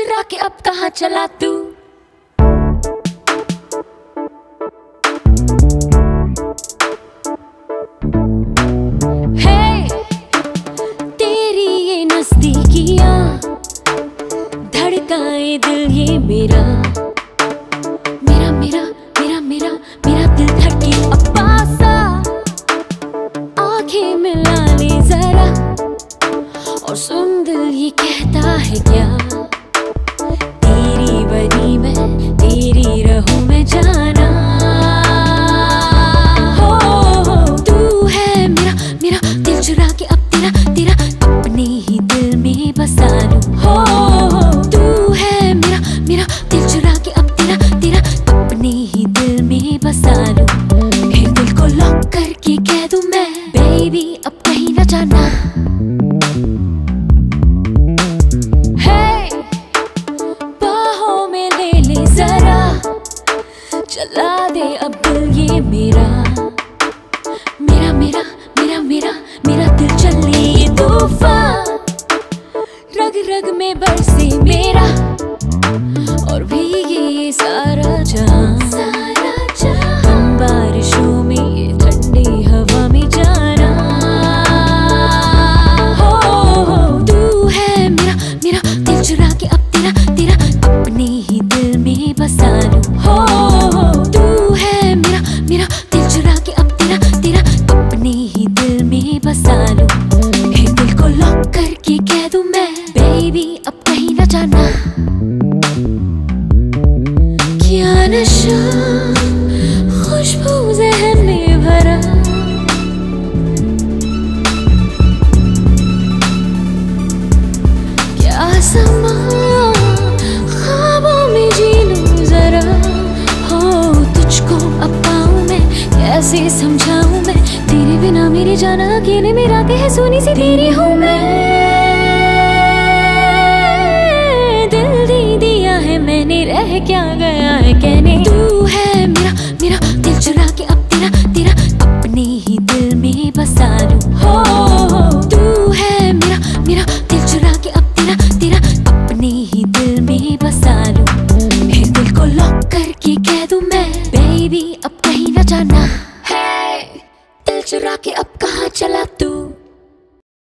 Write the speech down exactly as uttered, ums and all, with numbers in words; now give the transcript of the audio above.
चुरा के अब कहाँ चला तू? हे तेरी ये नजदीकियां धड़काए दिल ये मेरा मेरा मेरा मेरा मेरा मेरा दिल धड़के अब पासा, आंखें मिला ले जरा और सुन दिल ये कहता है क्या, तेरी बनी मैं तेरी रहूं मैं जाना। हो, हो तू है मेरा मेरा दिल चुरा के अब तेरा तेरा अपने ही दिल में बसा लूं। हो, हो तू है मेरा मेरा दिल चुरा के अब तेरा तेरा अपने ही दिल में बसा लूं। फिर दिल को लॉक करके कह दूं मैं बेबी अब कहीं ना जाना। चला दे अब दिल ये मेरा मेरा मेरा मेरा मेरा मेरा दिल चले ये तूफान, रग रग में बरसे मेरा और भीगे ये सारा जहां सारा जहां, बारिशों में ये ठंडी हवा में जाना। हो, हो तू है मेरा मेरा दिल चुरा के अब तेरा तेरा अपने ही दिल में बसा लूं। हो मेरा दिल चुरा के अब तेरा तेरा अपने ही दिल में बसा लूं। फिर दिल को लॉक करके कह दूं मैं बेबी अब कहीं ना जाना। क्या नशा खुशबू ज़हन में भरा, क्या समा ख्वाबों में जी लूं जरा। हो तुझको अब कैसे समझाऊं मैं, तेरे बिना मेरी जान अकेले में रातें हैं सोनी सी तेरी हूँ मैं। दिल दे दिया है मैंने रह क्या गया है कहने, तू है मेरा मेरा दिल चुरा के अब तेरा तेरा अपने ही दिल में बसा लूं। हो, हो तू है मेरा मेरा दिल चुरा के अब तेरा तेरा अपने ही दिल में बसा लूं। फिर दिल को लॉक करके कह दूं मैं बेबी अब कहीं ना जाना। दिल चुरा के अब कहाँ चला